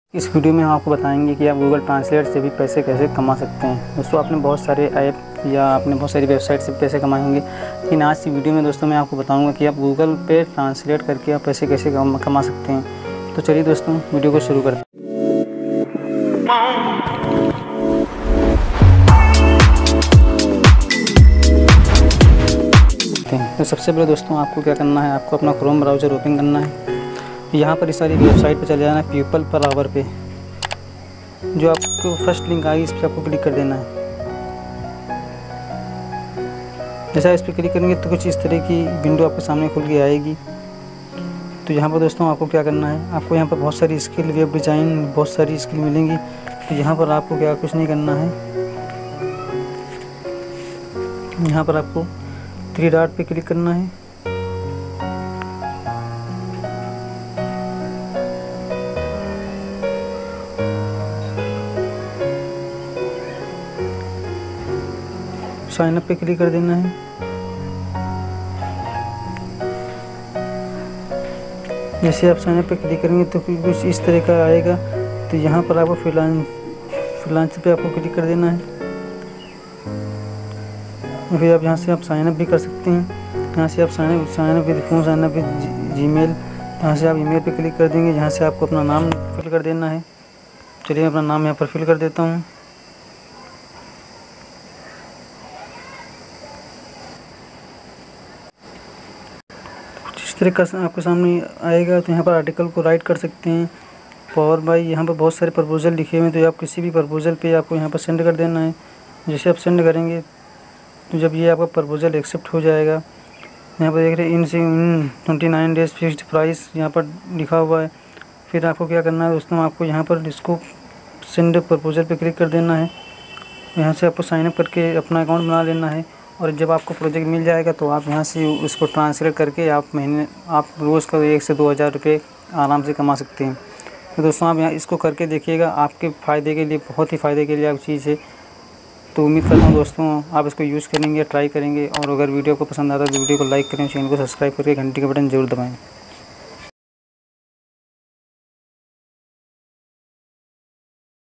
इस वीडियो में हम आपको बताएंगे कि आप गूगल ट्रांसलेट से भी पैसे कैसे कमा सकते हैं। दोस्तों, आपने बहुत सारे ऐप या आपने बहुत सारी वेबसाइट से पैसे कमाए होंगे, लेकिन आज की वीडियो में दोस्तों मैं आपको बताऊंगा कि आप गूगल पे ट्रांसलेट करके आप पैसे कैसे कमा सकते हैं। तो चलिए दोस्तों, वीडियो को शुरू करते हैं। तो सबसे पहले दोस्तों आपको क्या करना है, आपको अपना क्रोम ब्राउज़र ओपन करना है। यहाँ पर इस सारी वेबसाइट पर चले जाना है, पीपल पर आवर पे। जो आपको फर्स्ट लिंक आएगी इस पर आपको क्लिक कर देना है। जैसा इस पर क्लिक करेंगे तो कुछ इस तरह की विंडो आपके सामने खुल के आएगी। तो यहाँ पर दोस्तों आपको क्या करना है, आपको यहाँ पर बहुत सारी स्किल, वेब डिज़ाइन, बहुत सारी स्किल मिलेंगी। तो यहाँ पर आपको क्या कुछ नहीं करना है, यहाँ पर आपको 3 डॉट पे क्लिक करना है। साइन अप पे क्लिक कर देना है। जैसे आप साइन अप पे क्लिक करेंगे तो कुछ इस तरह का आएगा। तो यहाँ पर आपको फ्रीलांस पे आपको क्लिक कर देना है। फिर आप यहाँ से आप साइन अप भी कर सकते हैं। यहाँ से आप sign up with phone, sign up with Gmail, यहाँ से आप ईमेल पे क्लिक कर देंगे। यहाँ से आपको अपना नाम फिल कर देना है। चलिए अपना नाम यहाँ पर फिल कर देता हूँ। इस तरह का आपके सामने आएगा। तो यहाँ पर आर्टिकल को राइट कर सकते हैं। पावर बाई, यहाँ पर बहुत सारे प्रपोजल लिखे हुए हैं। तो आप किसी भी प्रपोजल पे आपको यहाँ पर सेंड कर देना है। जैसे आप सेंड करेंगे तो जब ये आपका प्रपोजल एक्सेप्ट हो जाएगा, यहाँ पर देख रहे हैं इन 29 डेज फिक्स्ड प्राइस यहाँ पर लिखा हुआ है। फिर आपको क्या करना है दोस्तों, आपको यहाँ पर इसको सेंड प्रपोजल पे क्लिक कर देना है। यहाँ से आपको साइनअप करके अपना अकाउंट बना लेना है। और जब आपको प्रोजेक्ट मिल जाएगा तो आप यहाँ से उसको ट्रांसलेट करके आप रोज़ का 1 से 2 हज़ार रुपये आराम से कमा सकते हैं। तो दोस्तों आप यहाँ इसको करके देखिएगा, आपके फ़ायदे के लिए, बहुत ही फ़ायदे के लिए आप चीज़ है। तो उम्मीद करता हूँ दोस्तों आप इसको यूज़ करेंगे, ट्राई करेंगे। और अगर वीडियो को पसंद आता है तो वीडियो को लाइक करें, चैनल को सब्सक्राइब करके घंटी का बटन ज़रूर दबाएँ।